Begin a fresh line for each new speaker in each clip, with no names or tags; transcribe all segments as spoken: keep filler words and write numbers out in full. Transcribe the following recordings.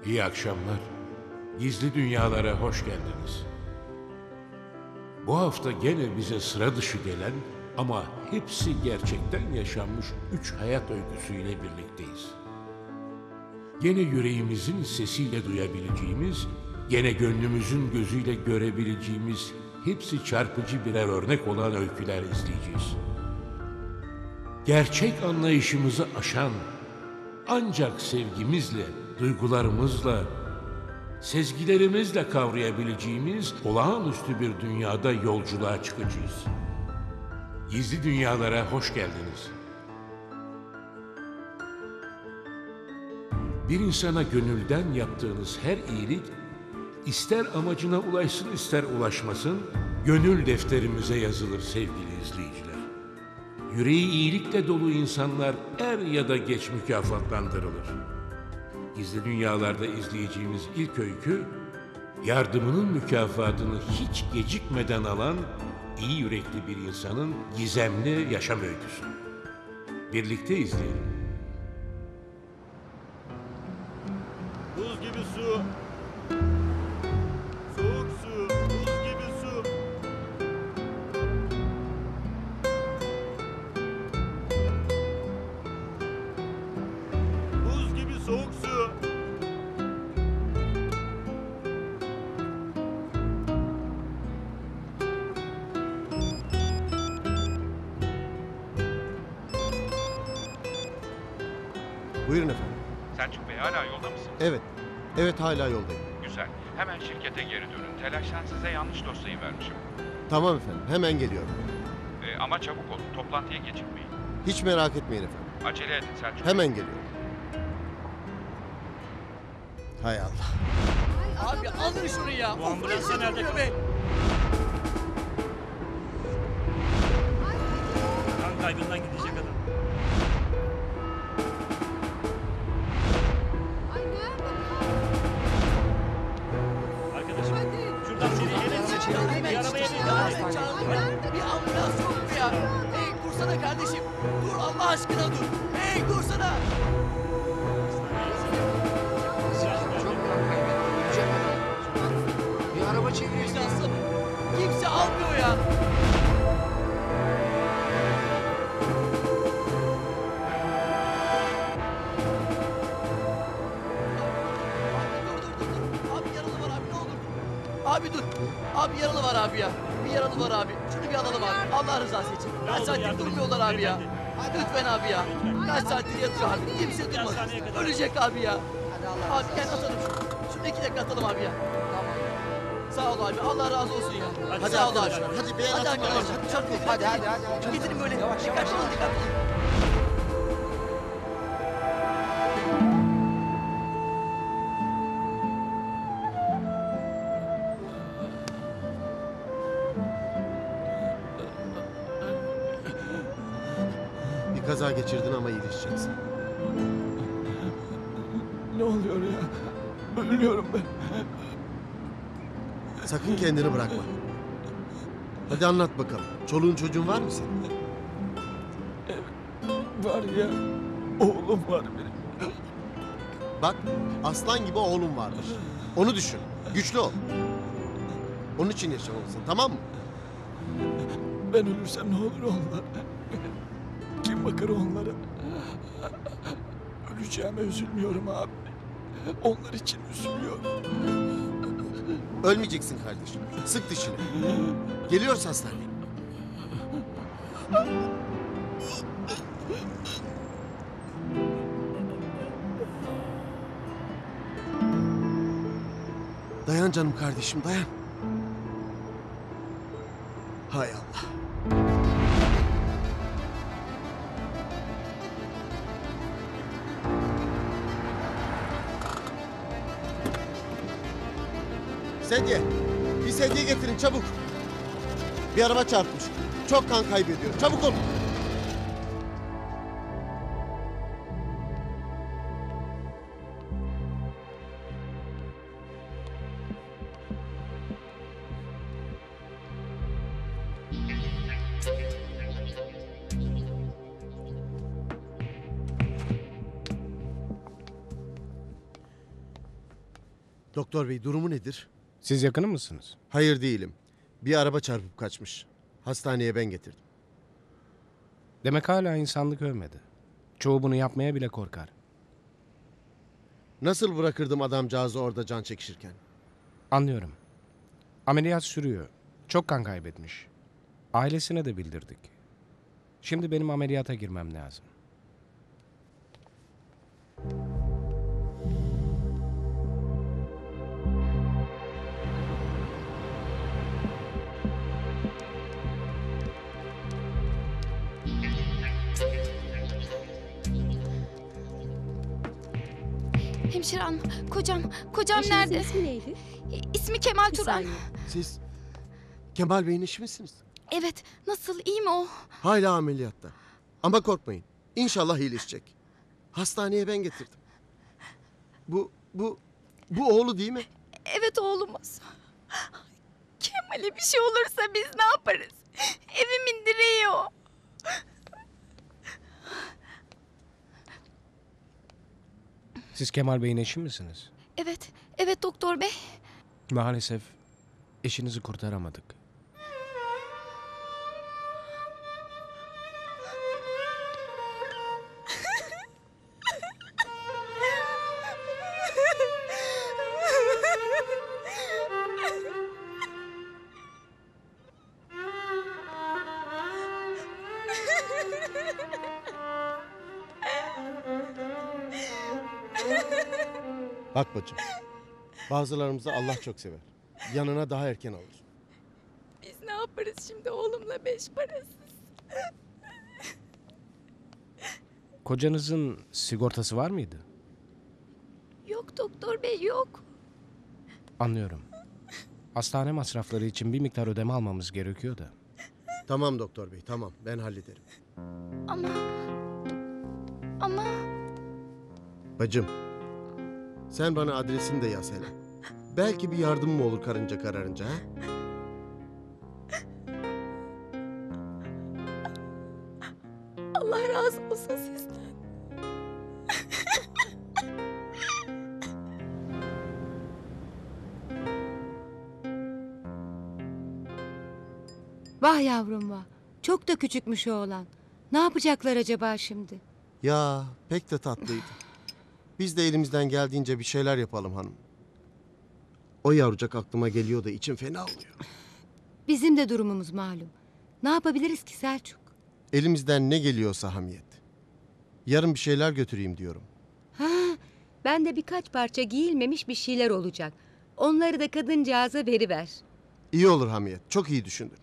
İyi akşamlar. Gizli Dünyalara hoş geldiniz. Bu hafta gene bize sıra dışı gelen ama hepsi gerçekten yaşanmış üç hayat öyküsüyle birlikteyiz. Gene yüreğimizin sesiyle duyabileceğimiz, gene gönlümüzün gözüyle görebileceğimiz hepsi çarpıcı birer örnek olan öyküler izleyeceğiz. Gerçek anlayışımızı aşan, ancak sevgimizle, duygularımızla, sezgilerimizle kavrayabileceğimiz olağanüstü bir dünyada yolculuğa çıkacağız. Gizli Dünyalara hoş geldiniz. Bir insana gönülden yaptığınız her iyilik, ister amacına ulaşsın ister ulaşmasın, gönül defterimize yazılır sevgili izleyiciler. Yüreği iyilikle dolu insanlar er ya da geç mükafatlandırılır. Gizli Dünyalarda izleyeceğimiz ilk öykü, yardımının mükafatını hiç gecikmeden alan iyi yürekli bir insanın gizemli yaşam öyküsü. Birlikte izleyelim.
Buz gibi su. Soğuk su. Buz gibi su. Buz gibi soğuk su.
Buyurun efendim.
Selçuk Bey hala yolda mısınız?
Evet. Evet hala yoldayım.
Güzel. Hemen şirkete geri dönün. Telaştan size yanlış dosyayı vermişim.
Tamam efendim. Hemen geliyorum.
Ee, ama çabuk olun. Toplantıya gecikmeyin.
Hiç merak etmeyin efendim.
Acele edin Selçuk Bey.
Hemen geliyorum. Hay Allah.
Abi alın şunu ya.
Bu ambulansa nerede kaldı?
Be.
Kan kaybından gidecek adam. Arkadaşım şuradan seni hemen seçin. Bir arabaya bin.
Bir ambulans yok mu ya? Hey dursana kardeşim. Dur Allah aşkına dur. Hey dursana.
Bir araba çeviriyor.
Şansım. Kimse almıyor ya. Abi dur dur dur dur. Abi yaralı var abi ne olur. Abi dur. Abi yaralı var abi ya. Bir yaralı var abi. Şunu bir alalım abi. Allah rızası için. Kaç saattir durmuyorlar abi ya. Lütfen abi ya. Kaç saattir yatıyor abi. Kimse durmadı. Ölecek abi ya. Abi gel atalım şunu. Şunu iki dakika atalım abi ya. Sağ ol abi. Allah razı olsun ya.
Hadi
Sağ ol abi.
arkadaşlar, hadi bir el
Hadi
atın
arkadaşlar.
bakalım.
Çabuk edin.
Hadi, hadi, hadi.
Getirin böyle.
Yavaş, yavaş,
Dikkatli olun
yavaş.
dikkatli olun.
Bir kaza geçirdin ama iyileşeceksin.
Ne oluyor ya? Ölüyorum ben.
Sakın kendini bırakma. Hadi anlat bakalım. Çoluğun çocuğun var mı senin?
Var ya, oğlum var benim.
Bak, aslan gibi oğlum varmış. Onu düşün. Güçlü ol. Onun için yaşamalısın, tamam mı?
Ben ölürsem ne olur onlar? Kim bakar onlara? Öleceğime üzülmüyorum abi. Onlar için üzülüyorum.
Ölmeyeceksin kardeşim. Sık dişini. Geliyoruz hastaneye. Dayan canım kardeşim, dayan. Hay Allah. Sedye. Bir sedye getirin çabuk. Bir araba çarpmış. Çok kan kaybediyor. Çabuk olun. Doktor bey durumu nedir?
Siz yakını mısınız?
Hayır değilim. Bir araba çarpıp kaçmış. Hastaneye ben getirdim.
Demek hala insanlık ölmedi. Çoğu bunu yapmaya bile korkar.
Nasıl bırakırdım adamcağızı orada can çekişirken?
Anlıyorum. Ameliyat sürüyor. Çok kan kaybetmiş. Ailesine de bildirdik. Şimdi benim ameliyata girmem lazım.
Hemşire hanım, kocam, kocam
Eşinizin
nerede?
ismi neydi?
İsmi Kemal
Bir
Turan.
saniye.
Siz Kemal Bey'in eşi misiniz?
Evet, nasıl, iyi mi o?
Hala ameliyatta. Ama korkmayın. İnşallah iyileşecek. Hastaneye ben getirdim. Bu, bu, bu oğlu değil mi?
Evet oğlumuz. Kemal'e bir şey olursa biz ne yaparız? Evimin direği o.
Siz Kemal Bey'in eşi misiniz?
Evet, evet doktor bey.
Maalesef eşinizi kurtaramadık.
Bak bacım. Bazılarımızı Allah çok sever. Yanına daha erken alır.
Biz ne yaparız şimdi oğlumla beş parasız?
Kocanızın sigortası var mıydı?
Yok doktor bey yok.
Anlıyorum. Hastane masrafları için bir miktar ödeme almamız gerekiyor da.
Tamam doktor bey, tamam. Ben hallederim.
Ama... Ama...
Bacım, sen bana adresini de yaz hele. Belki bir yardım mı olur karınca kararınca ha?
Allah razı olsun sizden.
Vah yavrum vah. Çok da küçükmüş o oğlan. Ne yapacaklar acaba şimdi?
Ya pek de tatlıydı. Biz de elimizden geldiğince bir şeyler yapalım hanım. O yavrucak aklıma geliyor da içim fena oluyor.
Bizim de durumumuz malum. Ne yapabiliriz ki Selçuk?
Elimizden ne geliyorsa Hamiyet. Yarın bir şeyler götüreyim diyorum.
Ha, ben de birkaç parça giyilmemiş bir şeyler olacak. Onları da kadıncağıza veriver.
İyi olur Hamiyet, çok iyi düşündün.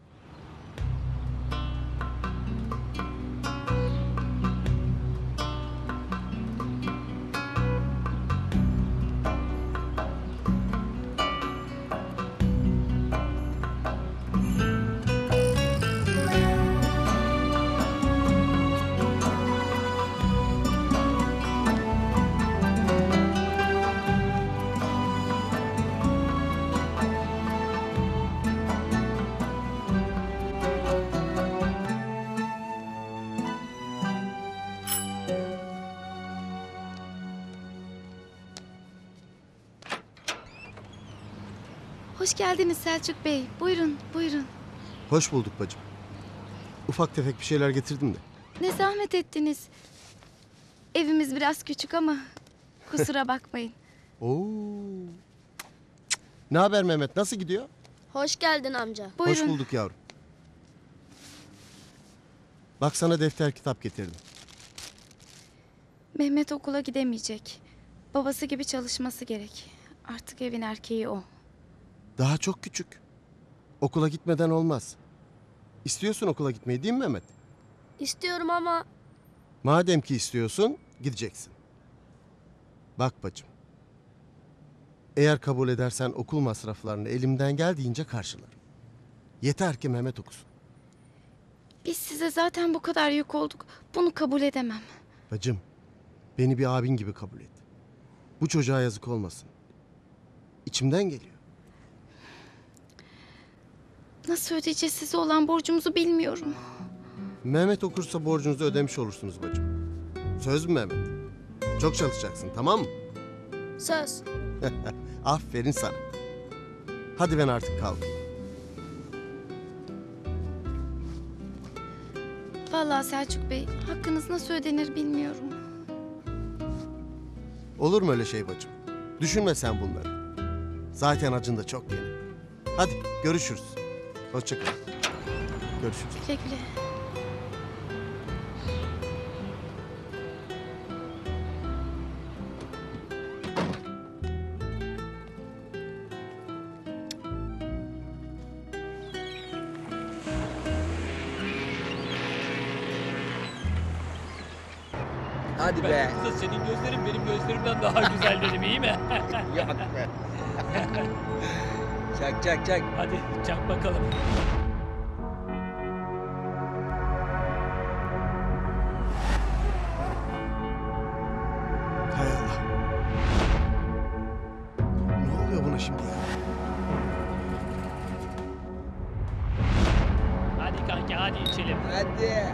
Hoş geldiniz Selçuk bey. Buyurun, buyurun.
Hoş bulduk bacım. Ufak tefek bir şeyler getirdim de.
Ne zahmet ettiniz. Evimiz biraz küçük ama kusura bakmayın.
Oo. Ne haber Mehmet, nasıl gidiyor?
Hoş geldin amca.
Buyurun.
Hoş bulduk yavrum. Bak sana defter kitap getirdim.
Mehmet okula gidemeyecek. Babası gibi çalışması gerek. Artık evin erkeği o.
Daha çok küçük. Okula gitmeden olmaz. İstiyorsun okula gitmeyi değil mi Mehmet?
İstiyorum ama
Madem ki istiyorsun, gideceksin. Bak bacım. Eğer kabul edersen okul masraflarını elimden geldiğince karşılarım. Yeter ki Mehmet okusun.
Biz size zaten bu kadar yük olduk. Bunu kabul edemem.
Bacım, beni bir abin gibi kabul et. Bu çocuğa yazık olmasın. İçimden geliyor.
Nasıl ödeyeceğiz size olan borcumuzu bilmiyorum.
Mehmet okursa borcunuzu ödemiş olursunuz bacım. Söz mü Mehmet? Çok çalışacaksın, tamam mı?
söz.
Aferin sana. Hadi ben artık kalkayım.
Vallahi Selçuk Bey, hakkınız nasıl ödenir bilmiyorum.
Olur mu öyle şey bacım? Düşünme sen bunları. Zaten acın da çok yeni. Hadi görüşürüz. Hoşça kal. Görüşürüz.
Güle güle.
Hadi
Ben kızım, senin gözlerin benim gözlerimden daha güzel dedim, iyi mi?
Yok be. Çak çak çak.
Hadi çak bakalım.
Hay Allah. Ne oluyor buna şimdi ya?
Hadi kanki, hadi içelim.
Hadi.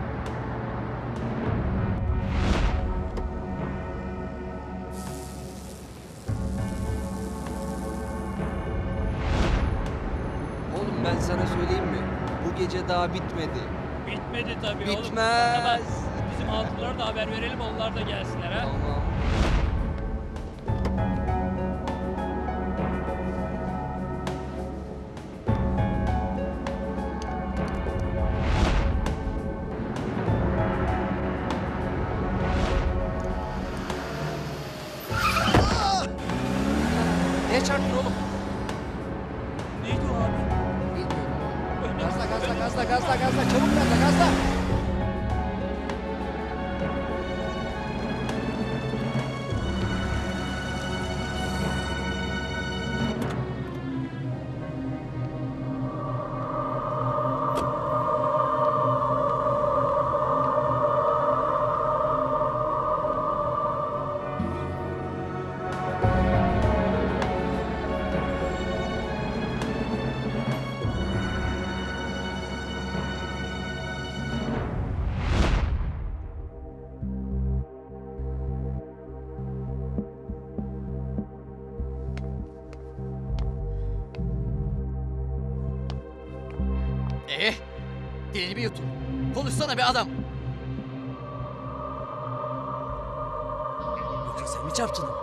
Oğlum ben sana söyleyeyim mi? Bu gece daha bitmedi.
Bitmedi tabii oğlum.
Bitmez.
Ama bizim altınlara da haber verelim, onlar da gelsinler ha.
Tamam. Ne çarptın oğlum?
Neydi o abi?
Bilmiyorum. Gazla gazla gazla gazla gazla çabuk gazla gazla. Ee, dilini mi yuttun? Konuşsana be adam. Yoksa sen mi çarptın onu?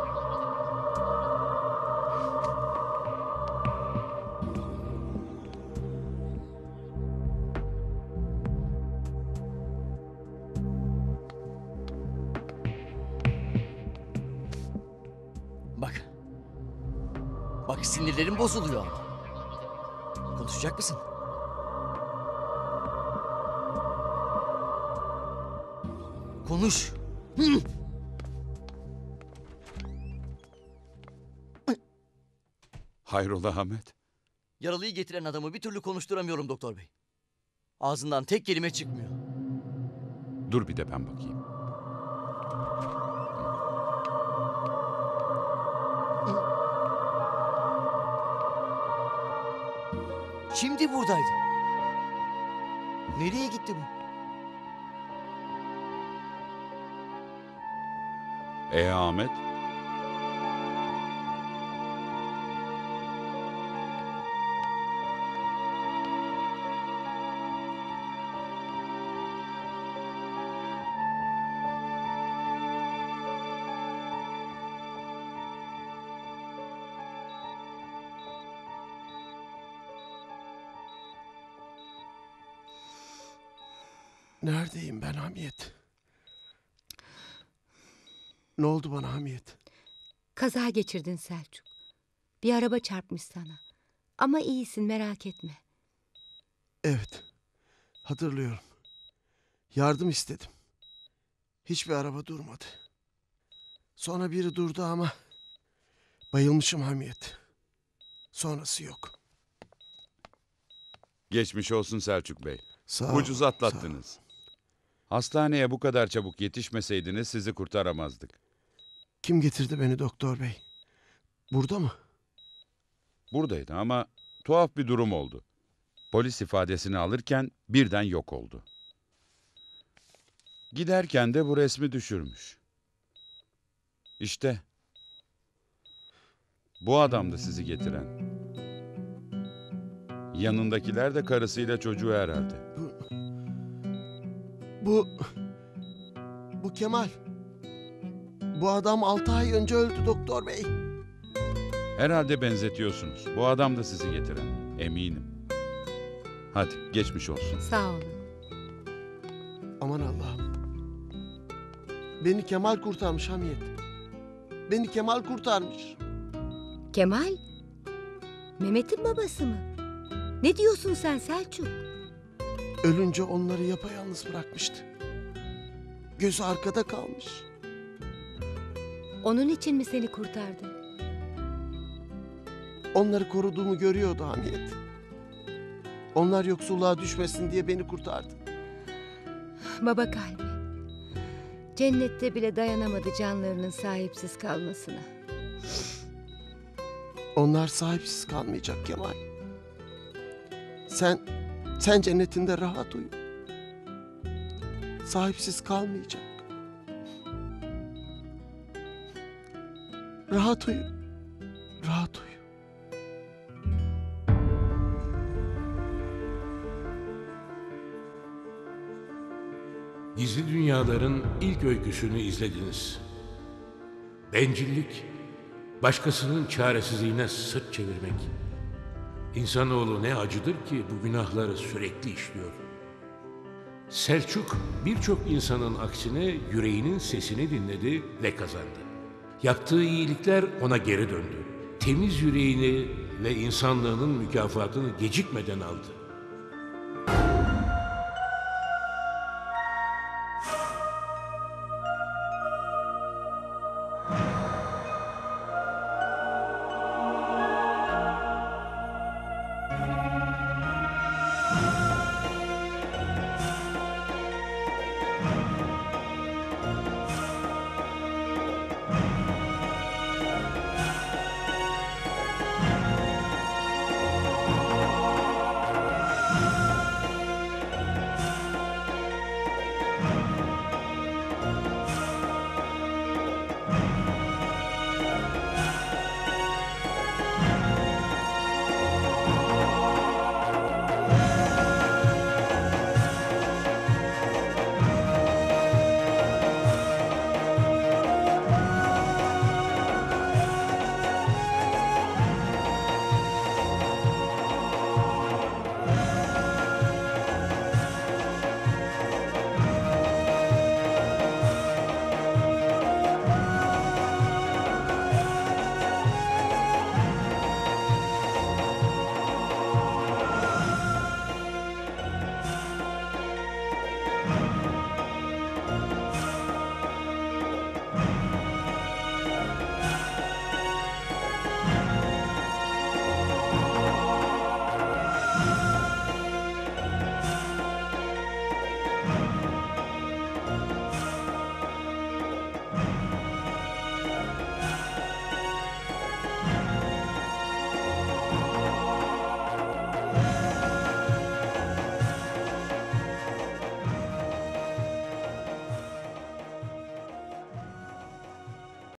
Bak. Bak sinirlerim bozuluyor ama. Konuşacak mısın? Konuş. Hı.
Hayrola Ahmet?
Yaralıyı getiren adamı bir türlü konuşturamıyorum doktor bey. Ağzından tek kelime çıkmıyor.
Dur bir de ben bakayım.
Şimdi buradaydı. Nereye gitti bu?
Ee Ahmet?
Neredeyim ben Hamiyet? Ne oldu bana Hamiyet?
Kaza geçirdin Selçuk. Bir araba çarpmış sana. Ama iyisin, merak etme.
Evet. Hatırlıyorum. Yardım istedim. Hiçbir araba durmadı. Sonra biri durdu ama bayılmışım Hamiyet. Sonrası yok.
Geçmiş olsun Selçuk Bey.
Sağ ol,
Ucuz atlattınız. Hastaneye bu kadar çabuk yetişmeseydiniz sizi kurtaramazdık.
Kim getirdi beni doktor bey? Burada mı?
Buradaydı ama tuhaf bir durum oldu. Polis ifadesini alırken birden yok oldu. Giderken de bu resmi düşürmüş. İşte. Bu adamdı sizi getiren. Yanındakiler de karısıyla çocuğu herhalde.
Bu... Bu Kemal. Bu adam altı ay önce öldü doktor bey.
Herhalde benzetiyorsunuz. Bu adam da sizi getiren. Eminim. Hadi geçmiş olsun.
Sağ olun.
Aman Allah'ım. Beni Kemal kurtarmış Hamiyet. Beni Kemal kurtarmış.
Kemal? Mehmet'in babası mı? Ne diyorsun sen Selçuk?
Ölünce onları yapayalnız bırakmıştı. Gözü arkada kalmış.
Onun için mi seni kurtardı?
Onları koruduğumu görüyordu Hamiyet. Onlar yoksulluğa düşmesin diye beni kurtardı.
Baba kalbi. Cennette bile dayanamadı canlarının sahipsiz kalmasına.
Onlar sahipsiz kalmayacak Kemal. Sen, sen cennetinde rahat uyu. Sahipsiz kalmayacak. Rahat uyu. Rahat uyu.
Gizli Dünyaların ilk öyküsünü izlediniz. Bencillik, başkasının çaresizliğine sırt çevirmek. İnsanoğlu ne acıdır ki bu günahları sürekli işliyor. Selçuk birçok insanın aksine yüreğinin sesini dinledi ve kazandı. Yaptığı iyilikler ona geri döndü. Temiz yüreğini ve insanlığının mükafatını gecikmeden aldı.